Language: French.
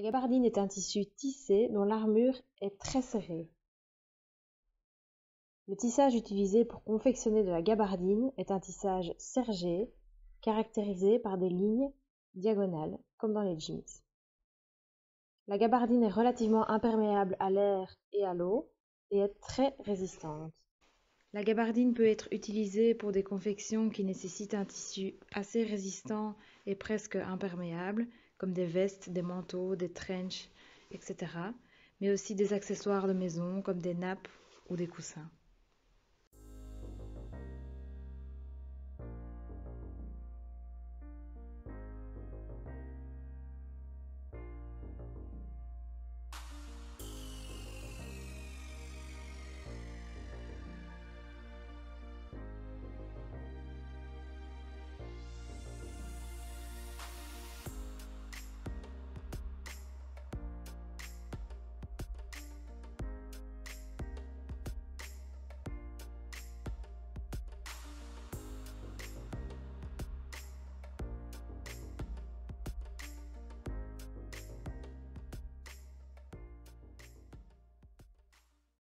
La gabardine est un tissu tissé dont l'armure est très serrée. Le tissage utilisé pour confectionner de la gabardine est un tissage sergé, caractérisé par des lignes diagonales, comme dans les jeans. La gabardine est relativement imperméable à l'air et à l'eau et est très résistante. La gabardine peut être utilisée pour des confections qui nécessitent un tissu assez résistant et presque imperméable, comme des vestes, des manteaux, des trenchs, etc., mais aussi des accessoires de maison comme des nappes ou des coussins.